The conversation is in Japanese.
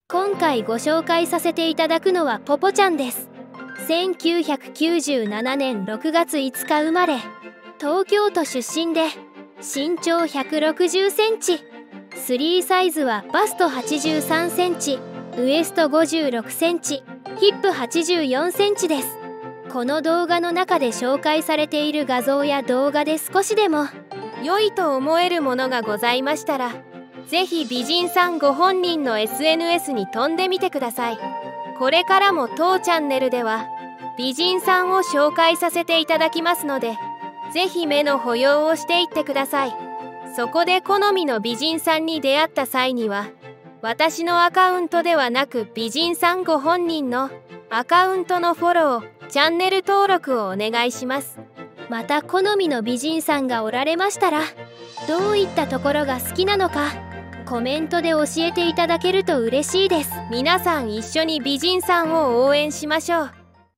今回ご紹介させていただくのはポポちゃんです。1997年6月5日生まれ、東京都出身で身長160センチ、スリーサイズはバスト83センチ、ウエスト56センチ、ヒップ84センチです。この動画の中で紹介されている画像や動画で少しでも良いと思えるものがございましたら、ぜひ美人さんご本人の SNS に飛んでみてください。これからも当チャンネルでは美人さんを紹介させていただきますので、ぜひ目の保養をしていってください。そこで好みの美人さんに出会った際には、私のアカウントではなく美人さんご本人のアカウントのフォロー、チャンネル登録をお願いします。また好みの美人さんがおられましたら、どういったところが好きなのかコメントで教えていただけると嬉しいです。皆さん一緒に美人さんを応援しましょう。